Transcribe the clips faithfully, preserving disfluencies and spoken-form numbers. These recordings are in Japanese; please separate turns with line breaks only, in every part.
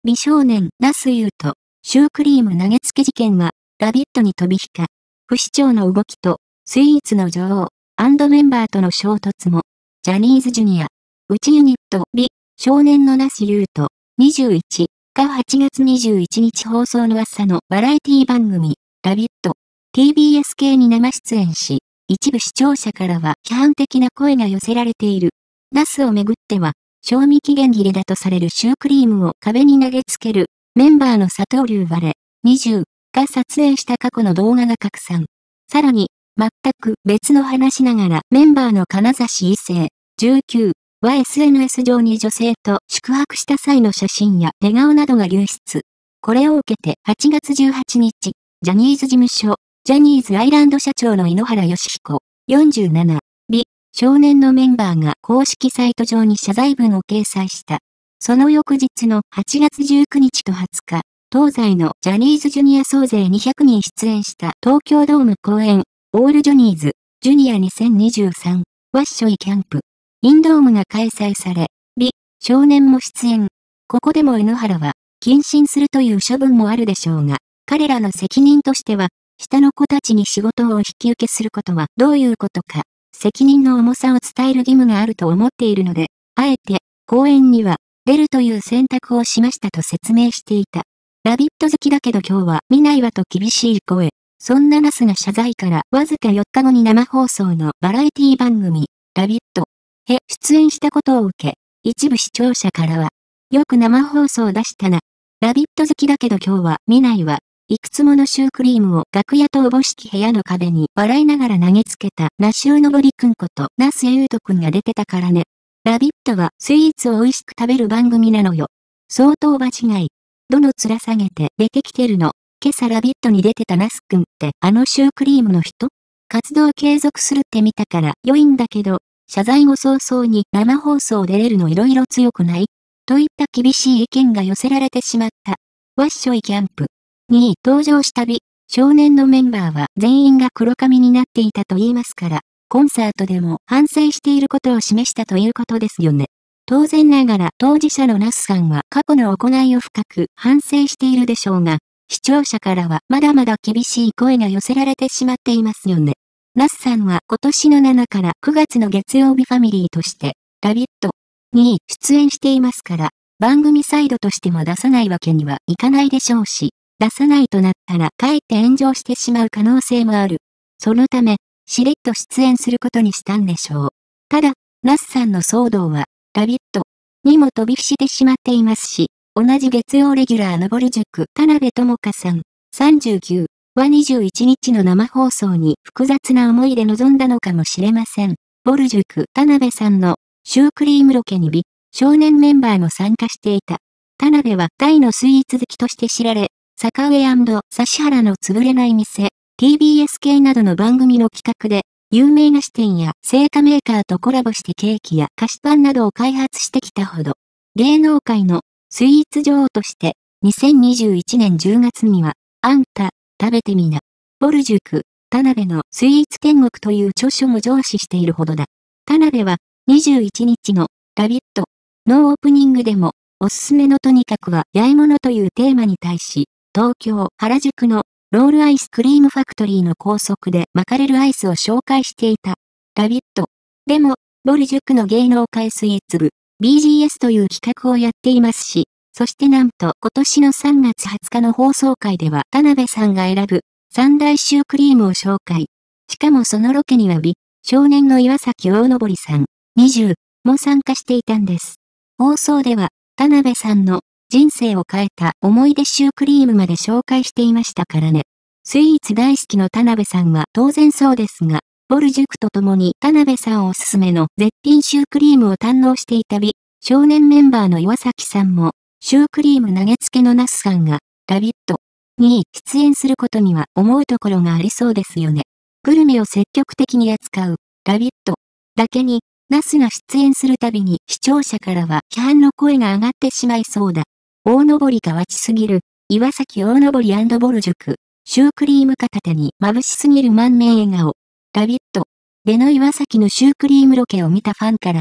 美少年、那須雄と、シュークリーム投げつけ事件は、ラビットに飛び火か。不死鳥の動きと、スイーツの女王、メンバーとの衝突も、ジャニーズジュニア、うちユニット、美、少年の那須雄と、にじゅういちがはちがつにじゅういちにち放送の朝のバラエティ番組、ラビット、ティービーエス 系に生出演し、一部視聴者からは批判的な声が寄せられている。ナスをめぐっては、賞味期限切れだとされるシュークリームを壁に投げつける、メンバーの佐藤龍我、にじゅうが撮影した過去の動画が拡散。さらに、全く別の話ながらメンバーの金指一世、じゅうきゅうは エスエヌエス 上に女性と宿泊した際の写真や寝顔などが流出。これを受けてはちがつじゅうはちにち、ジャニーズ事務所、ジャニーズアイランド社長の井ノ原快彦、よんじゅうなな、美、少年のメンバーが公式サイト上に謝罪文を掲載した。その翌日のはちがつじゅうくにちとはつか、東西のジャニーズジュニア総勢にひゃくにん出演した東京ドーム公演、オールジョニーズ、ジュニアにせんにじゅうさん、ワッショイキャンプ、インドームが開催され、美、少年も出演。ここでも井ノ原は、謹慎するという処分もあるでしょうが、彼らの責任としては、下の子たちに仕事を引き受けすることはどういうことか、責任の重さを伝える義務があると思っているので、あえて、公演には、出るという選択をしましたと説明していた。ラビット好きだけど今日は見ないわと厳しい声。そんなナスが謝罪からわずかよっかごに生放送のバラエティ番組、ラビットへ出演したことを受け、一部視聴者からは、よく生放送出したな。ラビット好きだけど今日は見ないわ。いくつものシュークリームを楽屋とおぼしき部屋の壁に笑いながら投げつけた那須雄登くんこと那須雄斗くんが出てたからね。ラビットはスイーツを美味しく食べる番組なのよ。相当場違い。どの面下げて出てきてるの。今朝ラビットに出てたナスくんってあのシュークリームの人？活動継続するって見たから良いんだけど、謝罪後早々に生放送出れるの色々強くない？といった厳しい意見が寄せられてしまった。ワッショイキャンプに登場した美、少年のメンバーは全員が黒髪になっていたと言いますから、コンサートでも反省していることを示したということですよね。当然ながら当事者のナスさんは過去の行いを深く反省しているでしょうが、視聴者からはまだまだ厳しい声が寄せられてしまっていますよね。ナスさんは今年のしちからくがつの月曜日ファミリーとして、ラビットに出演していますから、番組サイドとしても出さないわけにはいかないでしょうし、出さないとなったらかえって炎上してしまう可能性もある。そのため、しれっと出演することにしたんでしょう。ただ、ナスさんの騒動は、ラビットにも飛び火してしまっていますし、同じ月曜レギュラーのぼる塾田辺智香さん、さんじゅうきゅうはにじゅういちにちの生放送に複雑な思いで臨んだのかもしれません。ぼる塾田辺さんのシュークリームロケに美、少年メンバーも参加していた。田辺は大のスイーツ好きとして知られ、坂上&指原の潰れない店、ティービーエス 系などの番組の企画で、有名菓子店や製菓メーカーとコラボしてケーキや菓子パンなどを開発してきたほど、芸能界のスイーツ女王として、にせんにじゅういちねんじゅうがつには、あんた、食べてみな。ぼる塾、田辺のスイーツ天国という著書も上司しているほどだ。田辺は、にじゅういちにちの、ラビットのオープニングでも、おすすめのとにかくは、八重物というテーマに対し、東京、原宿の、ロールアイスクリームファクトリーの高速で巻かれるアイスを紹介していた。ラビット。でも、ぼる塾の芸能界スイーツ部、ビージーエス という企画をやっていますし、そしてなんと今年のさんがつはつかの放送回では田辺さんが選ぶ三大シュークリームを紹介。しかもそのロケには美、少年の岩崎大登さん、にじゅうも参加していたんです。放送では田辺さんの人生を変えた思い出シュークリームまで紹介していましたからね。スイーツ大好きの田辺さんは当然そうですが、ぼる塾と共に田辺さんおすすめの絶品シュークリームを堪能していた美、少年メンバーの岩崎さんも、シュークリーム投げつけのナスさんが、ラビットに出演することには思うところがありそうですよね。グルメを積極的に扱う、ラビットだけに、ナスが出演するたびに視聴者からは批判の声が上がってしまいそうだ。大登りがわちすぎる、岩崎大登り&ぼる塾、シュークリーム片手に眩しすぎる満面笑顔。ラビットでの岩崎のシュークリームロケを見たファンからは、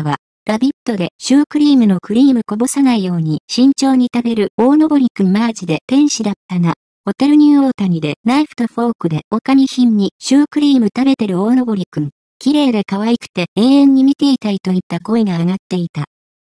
ラビットでシュークリームのクリームこぼさないように慎重に食べる大登くんマージで天使だったな。ホテルニューオータニでナイフとフォークでおかみ品にシュークリーム食べてる大登くん。綺麗で可愛くて永遠に見ていたいといった声が上がっていた。